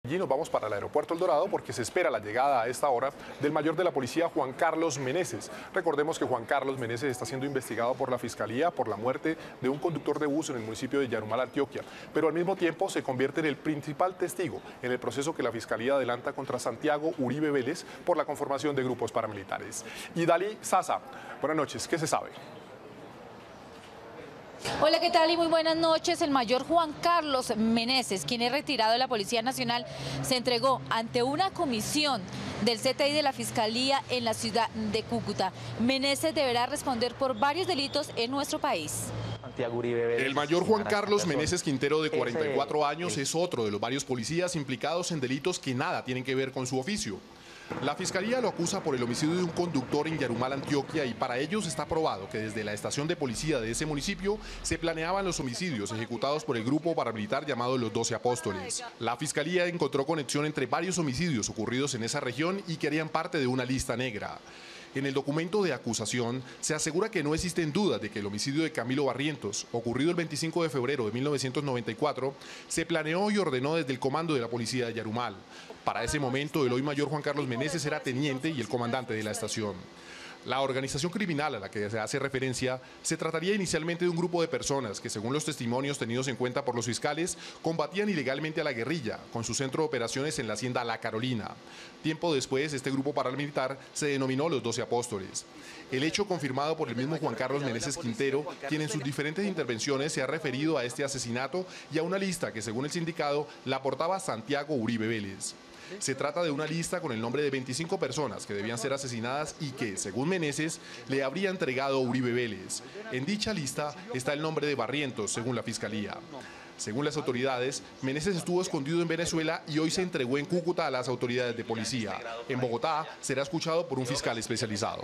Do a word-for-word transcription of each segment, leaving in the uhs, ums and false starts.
Allí nos vamos para el aeropuerto El Dorado porque se espera la llegada a esta hora del mayor de la policía, Juan Carlos Meneses. Recordemos que Juan Carlos Meneses está siendo investigado por la Fiscalía por la muerte de un conductor de bus en el municipio de Yarumal, Antioquia, pero al mismo tiempo se convierte en el principal testigo en el proceso que la Fiscalía adelanta contra Santiago Uribe Vélez por la conformación de grupos paramilitares. Y Dalí Sasa, buenas noches, ¿qué se sabe? Hola, ¿qué tal? Y muy buenas noches. El mayor Juan Carlos Meneses, quien es retirado de la Policía Nacional, se entregó ante una comisión del C T I de la Fiscalía en la ciudad de Cúcuta. Meneses deberá responder por varios delitos en nuestro país. El mayor Juan Carlos Meneses Quintero, de cuarenta y cuatro años, es otro de los varios policías implicados en delitos que nada tienen que ver con su oficio. La Fiscalía lo acusa por el homicidio de un conductor en Yarumal, Antioquia, y para ellos está probado que desde la estación de policía de ese municipio se planeaban los homicidios ejecutados por el grupo paramilitar llamado Los Doce Apóstoles. La Fiscalía encontró conexión entre varios homicidios ocurridos en esa región y que harían parte de una lista negra. En el documento de acusación se asegura que no existen dudas de que el homicidio de Camilo Barrientos, ocurrido el veinticinco de febrero de mil novecientos noventa y cuatro, se planeó y ordenó desde el comando de la policía de Yarumal. Para ese momento, el hoy mayor Juan Carlos Meneses era teniente y el comandante de la estación. La organización criminal a la que se hace referencia se trataría inicialmente de un grupo de personas que, según los testimonios tenidos en cuenta por los fiscales, combatían ilegalmente a la guerrilla, con su centro de operaciones en la hacienda La Carolina. Tiempo después, este grupo paramilitar se denominó Los Doce Apóstoles. El hecho confirmado por el mismo Juan Carlos Meneses Quintero, quien en sus diferentes intervenciones se ha referido a este asesinato y a una lista que, según el sindicado, la aportaba Santiago Uribe Vélez. Se trata de una lista con el nombre de veinticinco personas que debían ser asesinadas y que, según Meneses, le habría entregado Uribe Vélez. En dicha lista está el nombre de Barrientos, según la Fiscalía. Según las autoridades, Meneses estuvo escondido en Venezuela y hoy se entregó en Cúcuta a las autoridades de policía. En Bogotá será escuchado por un fiscal especializado.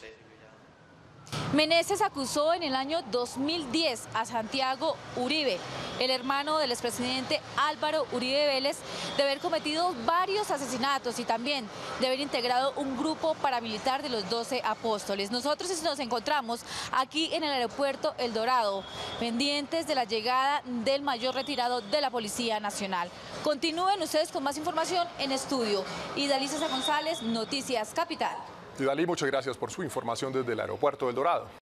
Meneses acusó en el año dos mil diez a Santiago Uribe, el hermano del expresidente Álvaro Uribe Vélez, de haber cometido varios asesinatos y también de haber integrado un grupo paramilitar de los Doce Apóstoles. Nosotros nos encontramos aquí en el aeropuerto El Dorado, pendientes de la llegada del mayor retirado de la Policía Nacional. Continúen ustedes con más información en estudio. Y Dalí Sasa González, Noticias Capital. Y Dalí, muchas gracias por su información desde el aeropuerto El Dorado.